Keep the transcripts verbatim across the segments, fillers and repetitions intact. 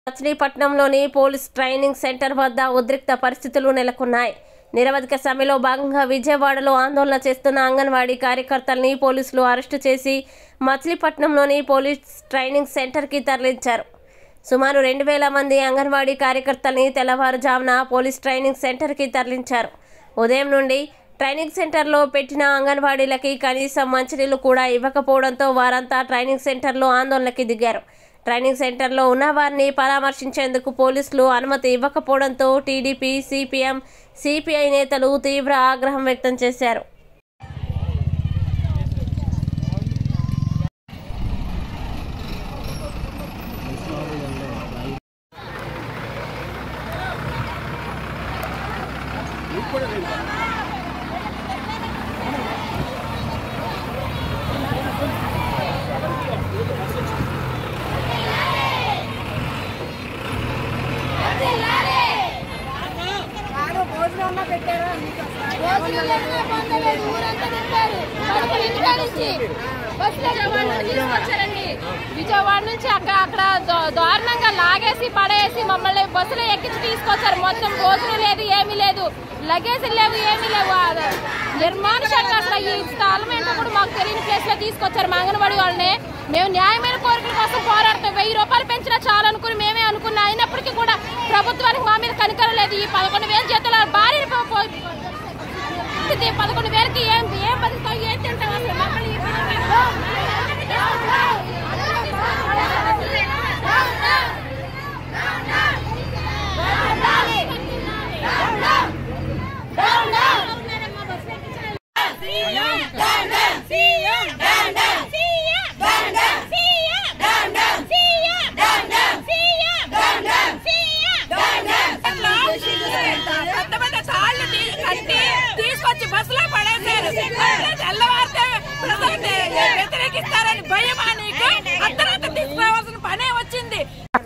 మచిలీపట్నంలోని police training centre వద్ద ఉద్రిక్త పరిస్థితులు నెలకొన్నాయి. నిరవధిక సమ్మెలో భాగంగా విజయవాడలో ఆందోళన చేస్తున్న అంగన్వాడీ కార్యకర్తల్ని పోలీసులు అరెస్టు చేసి మచిలీపట్నంలోని పోలీస్ ట్రైనింగ్ సెంటర్కి తరలించారు. సుమారు రెండు వేల మంది అంగన్వాడీ కార్యకర్తల్ని తెల్లవారుజామున పోలీస్ ట్రైనింగ్ సెంటర్కి తరలించారు. ఉదయం నుండి ట్రైనింగ్ సెంటర్లో పెట్టిన అంగన్వాడీలకి కనీసం మంచినీళ్లు కూడా ఇవ్వకపోవడంతో వారంతా ట్రైనింగ్ సెంటర్లో ఆందోళనకి దిగారు. ట్రైనింగ్ సెంటర్లో ఉన్న వారిని పరామర్శించేందుకు పోలీసులు అనుమతి ఇవ్వకపోవడంతో టీడీపీ, సిపిఎం, సిపిఐ నేతలు తీవ్ర ఆగ్రహం వ్యక్తం చేశారు. విజయవాడ నుంచి అక్కడ అక్కడ దారుణంగా లాగేసి పడేసి మమ్మల్ని బస్సులో ఎక్కించి తీసుకొచ్చారు. మొత్తం భోజనం లేదు, ఏమీ లేదు, లగేజ్ లేవు, ఏమీ లేవు. నిర్మానుషంగా అసలు ఈ స్థలం ఏంటో కూడా మాకు తెలియని ప్లేస్ లో తీసుకొచ్చారు. మా అంగన్వాడీ వాళ్ళని మేము న్యాయమైన కోరికల కోసం పోరాడతాం. వెయ్యి రూపాయలు పెంచినా చాలా అనుకుని మేమే అనుకున్నా. అయినప్పటికీ కూడా ప్రభుత్వానికి మా మీద కనికరం లేదు. ఈ పదకొండు వేల జీతాల భారీ పదకొండు వేలకి ఏం ఏం బతుకుతాం, ఏం తింటాం అసలు మమ్మల్ని తీసుకొచ్చి బస్సులో పడేశారు. తెల్లవారితే వ్యతిరేకిస్తారని భయమా నీకు? అర్ధరాత్రి తీసుకురావాల్సిన పనే వచ్చింది.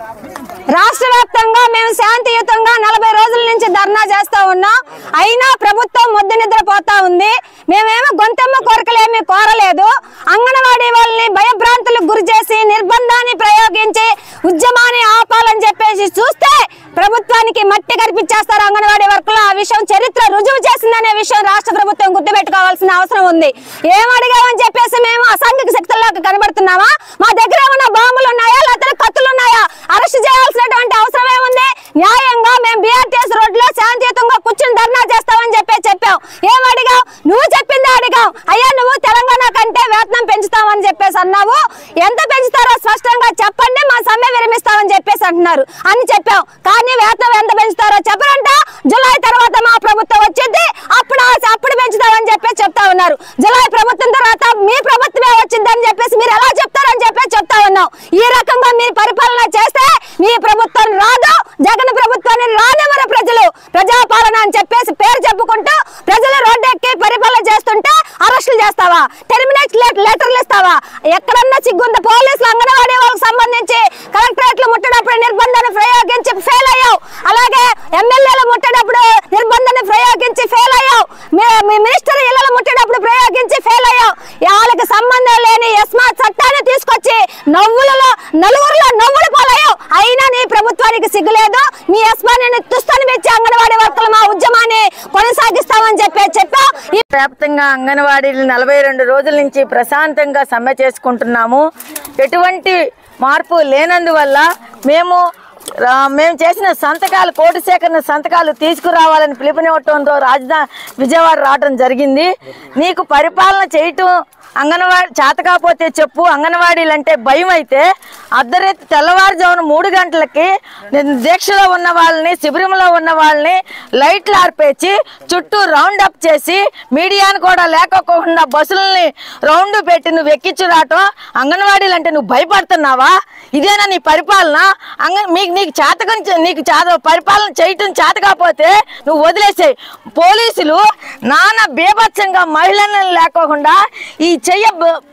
రాష్ట్ర వ్యాప్తంగా మేము శాంతియుతంగా నలభై రోజుల నుంచి ధర్నా చేస్తా ఉన్నాం. అయినా ప్రభుత్వం ముద్ద నిద్రపోతా ఉంది. మేమేమో గొంతెమ్మ కోరికలేమీ కోరలేదు. అంగన్వాడీ వాళ్ళని భయభ్రాంతులకు గురి చేసి నిర్బంధాన్ని ప్రయోగించి ఉద్యమాన్ని ఆపాలని చెప్పేసి చూస్తే ప్రభుత్వానికి మట్టి కనిపించేస్తారు అంగన్వాడీ వర్కులు. ఆ విషయం చరిత్ర రుజువు చేసిందనే విషయం రాష్ట్ర ప్రభుత్వం గుర్తుపెట్టుకోవాల్సిన అవసరం ఉంది. ఏం అడిగామని చెప్పేసి మేము అసాంఘిక శక్తుల్లోకి కనబడుతున్నామా? మా దగ్గర ఏమన్నా బాంబులు ఉన్నాయా, లేకపోతే కత్తులు ఉన్నాయా? అరెస్ట్ చేయాల్సినటువంటి అవసరం ఏముంది? న్యాయంగా మేము బీఆర్టీఎస్ రోడ్ లో శాంతియుతంగా కూర్చుని ధర్నా చేస్తామని చెప్పి చెప్పాం. ఏం అడిగావు? నువ్వు చెప్పిందే అడిగాం. అయ్యా నువ్వు తెలంగాణ కంటే వేతనం పెంచుతామని చెప్పేసి అన్నావు. ఎంత పెంచుతారో స్పష్టంగా చెప్పండి, మా సమ్మె విరమిస్తామని చెప్పేసి అంటున్నారు అని చెప్పాం. కానీ వేతనం ఎంత పెంచుతారో చెప్పరంట. జులై తర్వాత మా ప్రభుత్వం వచ్చింది, అప్పుడు అప్పుడు పెంచుతామని చెప్పేసి చెప్తా ఉన్నారు. జులై ప్రభుత్వం తర్వాత మీ ప్రభుత్వమే వచ్చింది అని చెప్పేసి మీరు ఎలా చెప్తారని చెప్పేసి చెప్తా ఉన్నాం. ఈ రకంగా మీరు పరిపాలన చేస్తే మీ ప్రభుత్వం రాదు, జగన్ ప్రభుత్వాన్ని రానివ్వరు ప్రజలు. ప్రజాపాలన అని చెప్పేసి పేరు చెప్పుకుంటూ ప్రజలు రోడ్డెక్కి పరిపాలన చేస్తుంటే అరెస్టులు చేస్తావా? టెర్మినేట్ లెటర్లు ఇస్తావా? ఎక్కడన్నా సిగ్గుంది? పోలీసులు అంగన్వాడీ వాళ్ళకి సంబంధించి కలెక్టరేట్లు ముట్టేటప్పుడు నిర్బంధాన్ని ప్రయోగించి ఫెయిల్ అయ్యావు. అలాగే ఎమ్మెల్యేలు ముట్టేటప్పుడు నిర్బంధాన్ని ప్రయోగించి ఫెయిల్ అయ్యావు. మినిస్టర్ ఇళ్లలో ముట్టేటప్పుడు ప్రయోగించి ఫెయిల్ అయ్యావు. వాళ్ళకి సంబంధం లేని ఎస్మార్ట్ చట్టాన్ని తీసుకొచ్చి నవ్వులలో నలుగురులో నవ్వులు పాలయ్యావు. అయినా నీ ప్రభుత్వానికి సిగ్గులేదు. మీ ఎస్మాన్ని తుస్తని పెంచి అంగన్వాడీ వర్కర్లు మా ఉద్యమాన్ని కొనసాగిస్తామని చెప్పి చెప్పావు. వ్యాప్తంగా అంగన్వాడీలు నలభై రెండు రోజుల నుంచి ప్రశాంతంగా సమ్మె చేసుకుంటున్నాము. ఎటువంటి మార్పు లేనందువల్ల మేము మేము చేసిన సంతకాలు, కోటి సేకరణ సంతకాలు తీసుకురావాలని పిలుపునివ్వటంతో రాజధాని విజయవాడ రావడం జరిగింది. నీకు పరిపాలన చేయటం అంగన్వాడీ చేత కాకపోతే చెప్పు. అంగన్వాడీలు అంటే భయం అయితే అర్ధరాత్రి తెల్లవారుజామున మూడు గంటలకి దీక్షలో ఉన్న వాళ్ళని, శిబిరంలో ఉన్న వాళ్ళని లైట్లు ఆర్పేసి చుట్టూ రౌండ్ అప్ చేసి మీడియాను కూడా లేకపోకుండా బస్సులని రౌండ్ పెట్టి నువ్వు ఎక్కించు రావటం. అంగన్వాడీలు అంటే నువ్వు భయపడుతున్నావా? ఇదేనా నీ పరిపాలన? అంగ మీకు నీకు చేత నీకు చేత పరిపాలన చేయటం చేత కాకపోతే నువ్వు వదిలేసాయి. పోలీసులు నానా బీభత్సంగా మహిళలను లేకోకుండా ఈ చెయ్య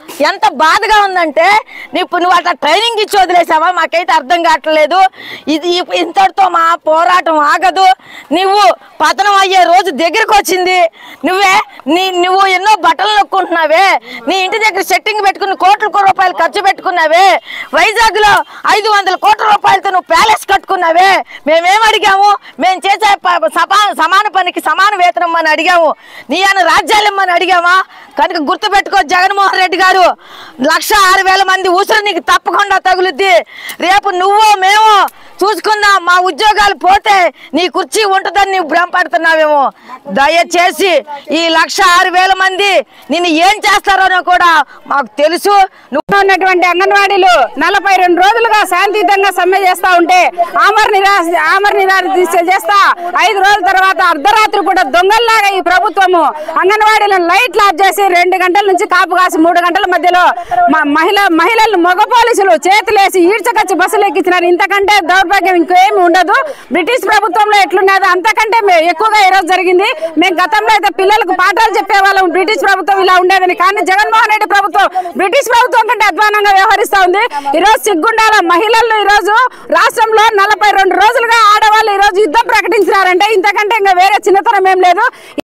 ఎంత బాధగా ఉందంటే నీకు నువ్వు అట్లా ట్రైనింగ్ ఇచ్చి వదిలేసావా మాకైతే అర్థం కావట్లేదు. ఇది ఇంతటితో మా పోరాటం ఆగదు. నువ్వు పతనం అయ్యే రోజు దగ్గరకు వచ్చింది. నువ్వే నీ నువ్వు ఎన్నో బట్టలు నొక్కుంటున్నావే, నీ ఇంటి దగ్గర సెట్టింగ్ పెట్టుకుని కోట్ల రూపాయలు ఖర్చు పెట్టుకున్నావే, వైజాగ్ లో ఐదు వందల కోట్ల రూపాయలతో నువ్వు ప్యాలెస్ కట్టుకున్నావే. మేమేం అడిగాము? మేము చేసే సమాన పనికి సమాన వేతనం అని అడిగాము. నీ అన్న రాజ్యాలు ఇమ్మని అడిగామా? కనుక గుర్తుపెట్టుకో జగన్మోహన్ రెడ్డి గారు, లక్ష ఆరు వేల మంది ఉసురు నీకు తప్పకుండా తగులుద్ది. రేపు నువ్వు మేము చూసుకుందాం. మా ఉద్యోగాలు పోతే నీ కుర్చీ ఉంటుందని నువ్వు భ్రమపడుతున్నావేమో. దయచేసి ఈ లక్ష ఆరు వేల మంది నిన్ను ఏం చేస్తారో కూడా మాకు తెలుసు. నువ్వు ఉన్నటువంటి అంగన్వాడీలు నలభై రెండు రోజులుగా శాంతియుతంగా సమ్మె చేస్తా ఉంటే ఆమర నిరాశ ఆమర నిరాశ చేస్తా ఐదు రోజుల తర్వాత అర్ధరాత్రి కూడా దొంగల్లాగా ఈ ప్రభుత్వము అంగన్వాడీలను లైట్లు ఆఫ్ చేసి రెండు గంటల నుంచి కాపు కాసి మూడు గంటల మధ్యలో మహిళ మహిళలు మగ పోలీసులు చేతులేసి ఈడ్చకచ్చి బస్సులు ఎక్కించినారు. ఇంతకంటే దౌర్భాగ్యం ఇంకేమి ఉండదు. బ్రిటిష్ ప్రభుత్వంలో ఎట్లున్నదో అంతకంటే ఎక్కువగా ఈరోజు జరిగింది. మేము గతంలో అయితే పిల్లలకు పాఠాలు చెప్పేవాళ్ళం, బ్రిటిష్ ప్రభుత్వం ఇలా ఉండేదని. కానీ జగన్మోహన్ రెడ్డి ప్రభుత్వం బ్రిటిష్ ప్రభుత్వం కంటే అధ్వానంగా వ్యవహరిస్తా ఉంది. ఈ రోజు సిగ్గుండాల మహిళలు ఈ రోజు రాష్ట్రంలో నలభై రెండు రోజులుగా ఆడవాళ్ళు ఈ రోజు యుద్ధం ప్రకటించినారంటే ఇంతకంటే ఇంకా వేరే చిన్నతనం ఏం లేదు.